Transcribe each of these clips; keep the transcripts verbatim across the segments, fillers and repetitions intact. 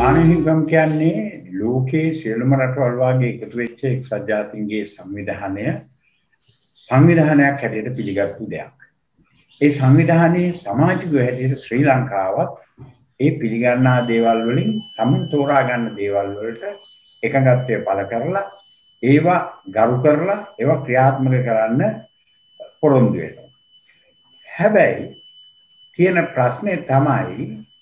මානව හිමිකම් කියන්නේ ලෝකයේ සියලුම රටවල් වාගේ එකතු වෙච්ච එක්සත් ජාතීන්ගේ සංවිධානය සංවිධානයක් හැටියට පිළිගත්තු දෙයක්. ඒ සංවිධානයේ සමාජිකව හැටියට ශ්‍රී ලංකාවත් ඒ පිළිගන්නා දේවල් වලින් තමුන් තෝරා ගන්න දේවල් වලට එකඟත්වය පළ කරලා ඒවා ගරු කරලා ඒවා ක්‍රියාත්මක කරන්න පොරොන්දු වෙනවා. හැබැයි තියෙන ප්‍රශ්නේ තමයි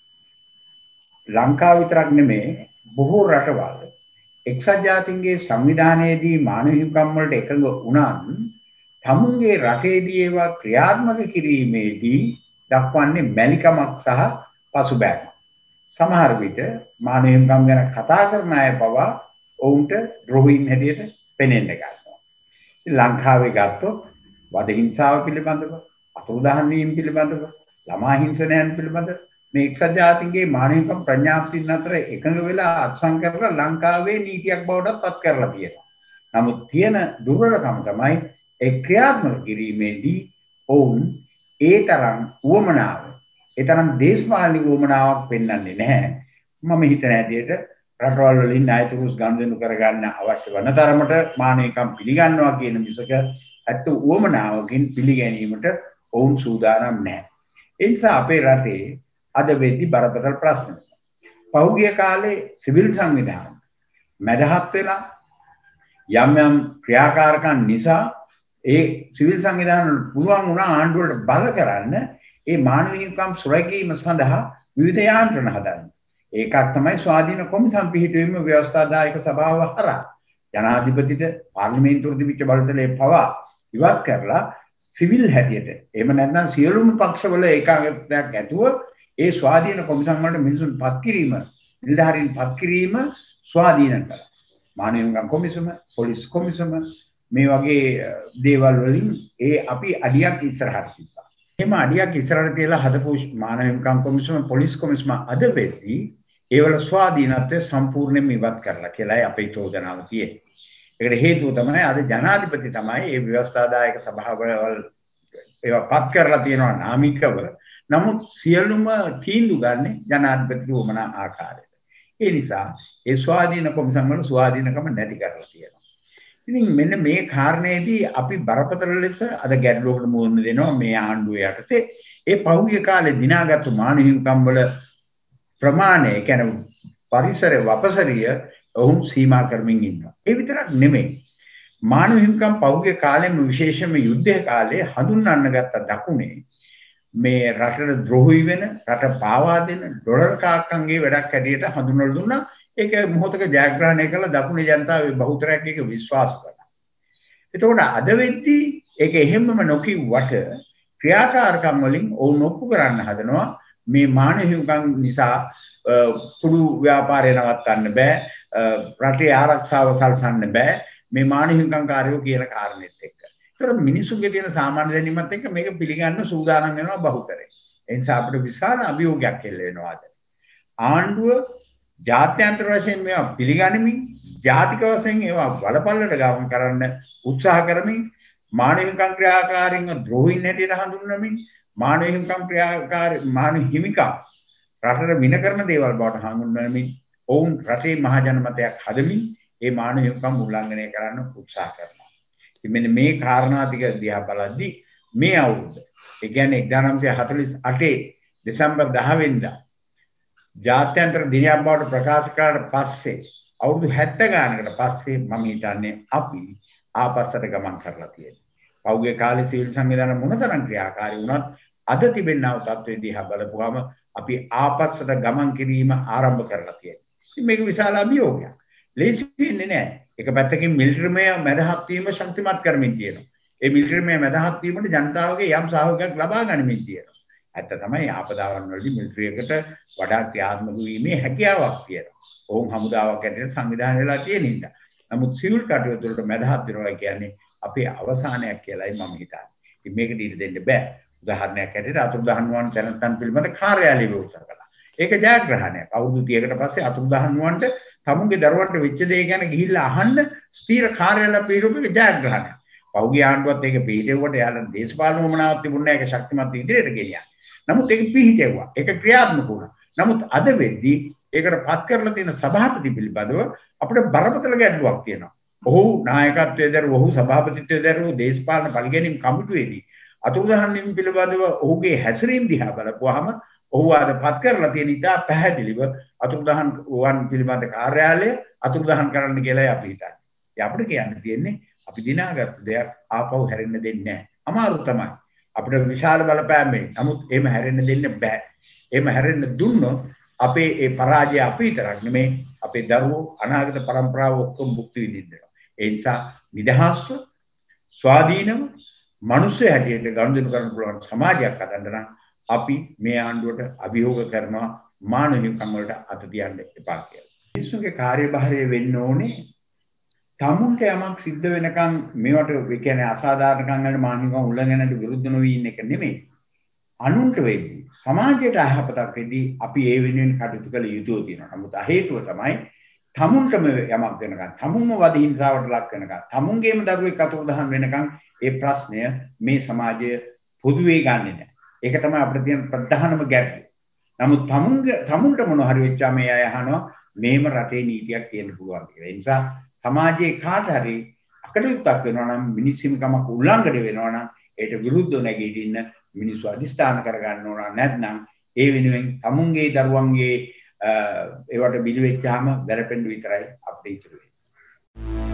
ලංකාව විතරක් නෙමේ බොහෝ රටවල් එක්සත් ජාතීන්ගේ සංවිධානයේදී මානව හිමිකම් වලට එකඟ වුණත් තමුන්ගේ රටේදී ඒවා ක්‍රියාත්මක කිරීමේදී දක්වන්නේ මැලිකමක් සහ පසුබෑමක්. සමහර විට මානව හිමිකම් ගැන කතා කරන අය පවා ඔවුන්ට ද්‍රෝහීන් හැටියට පෙනෙන්න ගන්නවා. ලංකාවේ ගත්තොත් වද හිංසාව පිළිබඳව, අතුරුදහන් වීම පිළිබඳව, ළමා හිංසනයන් පිළිබඳව මේ එක්සත් ජාතීන්ගේ මානව හිමිකම් ප්‍රඥාප්තියන් අතර එකඟ වෙලා අත්සන් කරලා ලංකාවේ නීතියක් බවට පත් කරලා තියෙනවා. නමුත් තියෙන දුර්වලකම තමයි ඒ ක්‍රියාත්මක කිරීමේදී ඔවුන් ඒ තරම් උවමනාව, ඒ තරම් දේශපාලනික උවමනාවක් පෙන්වන්නේ නැහැ. මම හිතන හැටියට රටවල් වලින් ණයතුරුස් ගනුදෙනු කරගන්න අවශ්‍ය වන තරමට මානව හිමිකම් පිළිගන්නවා කියන විසක ඇත්ත උවමනාවකින් පිළිගැනීමට ඔවුන් සූදානම් නැහැ. ඒ නිසා අපේ රටේ අද වෙද්දි බරපතල ප්‍රශ්න. පහුගිය කාලේ සිවිල් සංවිධාන මැදහත් වෙලා යම් යම් ක්‍රියාකාරකම් නිසා ඒ සිවිල් සංවිධාන පුළුවන් වුණා ආණ්ඩුවට බල කරන්න ඒ මානව හිමිකම් සුරැකීම සඳහා විවිධ යාන්ත්‍රණ හදන්න. ඒකක් තමයි ස්වාධීන කොමිසම් පිහිටුවීම ව්‍යවස්ථාදායක සභාව හරහා ජනාධිපතිට පාර්ලිමේන්තුවට තිබිච්ච බලතලයේ පවා ඉවත් කරලා සිවිල් හැටියට එහෙම නැත්නම් සියලුම පක්ෂවල ඒකාග්‍රතාවයක් ඇතුව ඒ ස්වාධීන කොමිසම් වලට මිනිසුන් පත් කිරීම, නිලධාරීන් පත් කිරීම ස්වාධීන කළා. මානව හිමිකම් කොමිසම, පොලිස් කොමිසම මේ වගේ දේවල් වලින් ඒ අපි අඩියක් ඉස්සරහට තිබ්බා. එහෙම අඩියක් ඉස්සරහට තියලා හදපු මානව හිමිකම් කොමිසම, පොලිස් කොමිසම අද වෙද්දී ඒවල ස්වාධීනත්වය සම්පූර්ණයෙන්ම ඉවත් කරලා කියලායි අපේ චෝදනාව තියෙන්නේ. ඒකට හේතුව තමයි අද ජනාධිපති තමයි මේ ව්‍යවස්ථාදායක සභාවවල ඒවා පත් කරලා තියෙනවා නාමිකව. නමුත් සියලුම තීන්දුව ගන්න ජනාධිපති වමනා ආකාරයට. ඒ නිසා ඒ ස්වාධීන කොමිසම් වල ස්වාධීනකම නැති කරලා තියෙනවා. ඉතින් මෙන්න මේ කාරණේදී අපි බරපතල ලෙස අද ගැටලුවකට මුහුණ දෙනවා මේ ආණ්ඩුව යටතේ. ඒ පහුගිය කාලේ දිනාගත්තු මානව හිමිකම් වල ප්‍රමාණය, කියන්නේ පරිසර වපසරිය ඔවුන් සීමා කරමින් ඉන්නවා. ඒ විතරක් නෙමෙයි. මානව හිමිකම් පහුගිය කාලෙම විශේෂයෙන්ම යුද්ධ කාලේ හඳුන්වන්න ගත්ත දකුණේ මේ රටට ද්‍රෝහී වෙන, රට පාවා දෙන ඩොලර් කාක්කන්ගේ වැඩක් හැටියට හඳුන්වලා දුන්නා. ඒක මොහොතක ජයග්‍රහණය කළ දකුණේ ජනතාවේ බහුතරයක් ඒක විශ්වාස කළා. එතකොට අද වෙද්දී ඒක එහෙමම නොකියුවට ක්‍රියාකාරකම් වලින් ඔවුන් ඔප්පු කරන්න හදනවා මේ මානව හිමිකම් නිසා කුඩු ව්‍යාපාරය නවත්තන්න බෑ, රටේ ආරක්ෂාව සලසන්න බෑ මේ මානව හිමිකම් කාර්යෝ කියන කාරණෙත් එක්ක. ඒතර මිනිසුන්ගේ තියෙන සාමාන්‍ය දැනීමත් එක්ක මේක පිළිගන්න සූදානම් වෙනවා බහුතරය. ඒ නිසා අපිට විශාල අභියෝගයක් එල්ල වෙනවා අද. ආණ්ඩුව ජාත්‍යන්තර වශයෙන් මේවා පිළිගනිමින්, ජාතික වශයෙන් ඒවා වලපල්ලට ගමන් කරන්න උත්සාහ කරමින්, මානව හිමිකම් ක්‍රියාකාරීන්ව ද්‍රෝහීන් හැටියට හඳුන්වමින්, මානව හිමිකම් ක්‍රියාකාරී මානව හිමිකම් රටට වින කරන දේවල් බවට හඳුන්වමින් ඔවුන් රටේ මහ ජනමතයක් හදමින් ඒ මානව හිමිකම් උල්ලංඝනය කරන්න උත්සාහ කරනවා. මෙන්න මේ කාරණා ටික දිහා බලද්දී මේ අවුරුද්ද, ඒ කියන්නේ එක්දාස් නවසිය හතළිස් අටේ දෙසැම්බර් දහ වෙනිදා ජාත්‍යන්තර දිනයක් බවට ප්‍රකාශ කරාට පස්සේ අවුරුදු හැත්තෑ ගානකට පස්සේ මම හිතන්නේ අපි ආපස්සට ගමන් කරලා තියෙනවා. පහුගිය කාලේ සිවිල් සංවිධාන මොනතරම් ක්‍රියාකාරී වුණත් අද තිබෙනා තත්ත්වයේ දිහා බලපුවාම අපි ආපස්සට ගමන් කිරීම ආරම්භ කරලා තියෙනවා. ඉතින් මේක විශාල අභියෝගයක්. ලේසි වෙන්නේ නැහැ. එක පැත්තකින් මිලිටරිමය මැදහත් වීම ශක්තිමත් කරමින් තියෙනවා. ඒ මිලිටරිමය මැදහත් වීමට ජනතාවගේ යම් සහයෝගයක් ලබා ගනිමින් තියෙනවා. ඇත්ත තමයි ආපදාවන් වලදී මිලිටරියකට වඩා ක්‍රියාත්මක වීමේ හැකියාවක් තියෙනවා. ඔවුන් හමුදාවක් ඇතුළේ සංවිධානය වෙලා තියෙන නිසා. නමුත් සිවිල් කටයුතු වලට මැදහත් වෙනවා කියන්නේ අපේ අවසානයක් කියලායි මම හිතන්නේ. ඉතින් මේකට ඉඩ දෙන්න බෑ. උදාහරණයක් ඇරෙන්න අතුරුදහන් වුවන් තැනැත්තන් පිළිබඳ කාර්යාලය විවෘත කළා. ඒක ජයග්‍රහණයක්. අවුරුදු තිහකට පස්සේ අතුරුදහන් වුවන්ට තමුන්ගේ දරුවන්ට වෙච්ච දේ ගැන ගිහිල්ලා අහන්න ස්ථීර කාර්යාලය පිළිබඳ ජයග්‍රහණයක්. පහුගිය ආණ්ඩුවත් ඒක පිළිදෙව්වට යාළුවෝ දේශපාලන වමනාවක් තිබුණේ නැහැ. ඒක ශක්තිමත් ඉදිරියට ගෙනියන්න. නමුත් ඒක පිළිහිටෙව්වා. ඒක ක්‍රියාත්මක වුණා. නමුත් අද වෙද්දී ඒකට පත් කරලා තියෙන සභාපති පිළිබඳව අපිට බරපතල ගැටලුවක් තියෙනවා. ඔහු නායකත්වයේ දරුවෝ ඔහු සභාපතිත්වයේ දරුවෝ දේශපාලන පරිගැනීම් කමිටුවේදී අතුරුදහන් වීම පිළිබඳව ඔහුගේ හැසිරීම දිහා බලපුවාම ඔහු ආද පත් කරලා තියෙන ඉතා පැහැදිලිව අතුරුදහන් වන් පිළිබඳ කාර්යාලය අතුරුදහන් කරන්න කියලා අපි හිතන්නේ. ඒ අපිට කියන්න තියෙන්නේ අපි දිනාගත්ත දෙයක් ආපහු හැරෙන්න දෙන්නේ නැහැ. අමාරු තමයි. අපිට විශාල බලපෑම් මේ. නමුත් එහෙම හැරෙන්න දෙන්න බෑ. එහෙම හැරෙන්න දුන්නොත් අපේ ඒ පරාජය අපි විතරක් නෙමෙයි අපේ දරුවෝ අනාගත පරම්පරාව ඔක්කොම භුක්ති විඳිනවා. ඒ නිසා නිදහස්ව ස්වාධීනව මිනිස්සු හැටියට ගනුදෙනු කරන්න පුළුවන් සමාජයක් හදන්න නම් අපි මේ ආණ්ඩුවට අභියෝග කරනවා මානවිකම් වලට අත තියන්න එපා කියලා. මිනිස්සුගේ කාර්යභාරය වෙන්න ඕනේ තමුන්ට යමක් සිද්ධ වෙනකන් මේවට ඒ කියන්නේ අසාධාරණකම් වල මානවිකම් උල්ලංඝනයට විරුද්ධ නොවී ඉන්න එක නෙමෙයි. අනුන්ට වෙද්දී සමාජයට අයහපතක් වෙද්දී අපි ඒ වෙනුවෙන් කටයුතු කළ යුතුව තියෙනවා. නමුත් හේතුව තමයි තමුන්ටම යමක් වෙනකන්, තමුන්ම වද හිංසාවට ලක් වෙනකන්, තමුන්ගේම දරුවෙක් අතුරුදහන් වෙනකන් ඒ ප්‍රශ්නය මේ සමාජය පොදුවේ ගන්නෙ නැහැ. ඒක තමයි අපිට තියෙන ප්‍රධානම ගැටලුව. නමුත් තමුන්ගේ තමුන්ට මොන හරි වෙච්චාම මේ අය අහනවා මේම රටේ නීතියක් කියන්න පුළුවන් කියලා. ඒ නිසා සමාජයේ කාට හරි අකටයුත්තක් වෙනවා නම් මිනිස් හිමිකමක් උල්ලංඝනය වෙනවා නම් ඒට විරුද්ධව නැගීටින්න මිනිස්සු අධිෂ්ඨාන කරගන්න ඕන. නැත්නම් ඒ වෙනුවෙන් තමුන්ගේ දරුවන්ගේ ඒවට බිලි වෙච්චාම වැරපෙන්න විතරයි අපිට ඉතුරු වෙන්නේ.